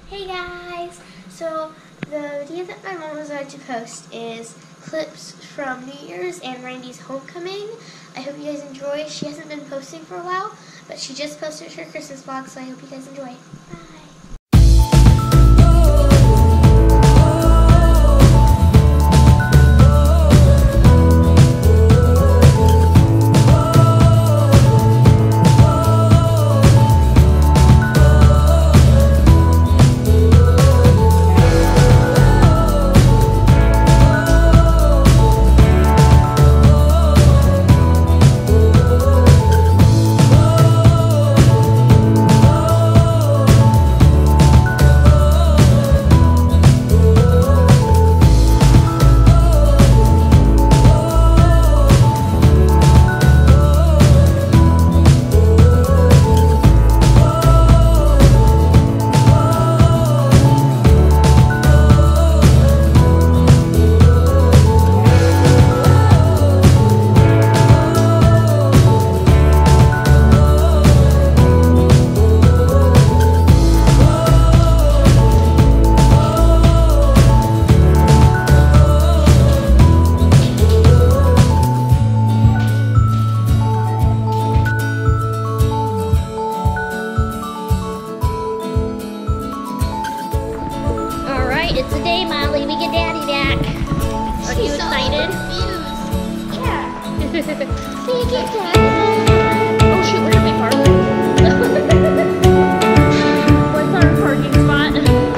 Hey guys! So the video that my mom was going to post is clips from New Year's and Randy's homecoming. I hope you guys enjoy. She hasn't been posting for a while, but she just posted her Christmas vlog, so I hope you guys enjoy. Bye! It's a day, Molly. We get Daddy back. Are you excited? So yeah. See you get Daddy. Oh shoot, we're gonna be parking. What's our parking spot?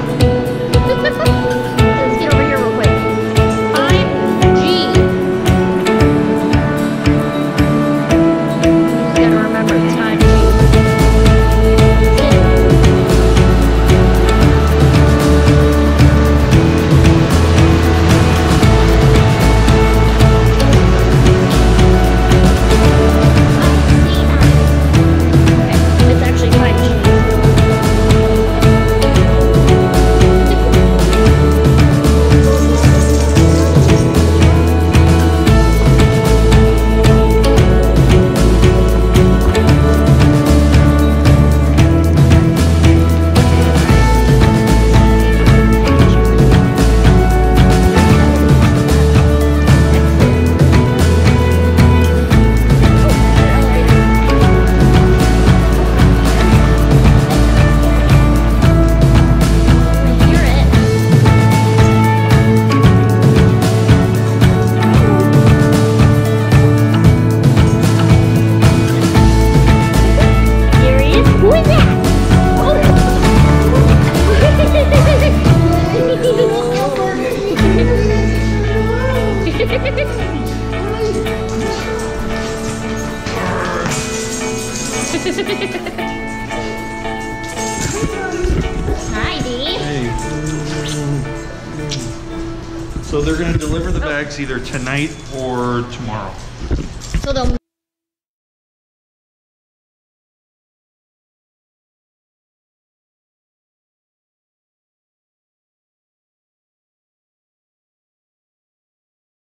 Let's get over here real quick. 5G. Just gotta remember it's 5G. Hi, Dee. Hey. So they're going to deliver the bags either tonight or tomorrow. So they'll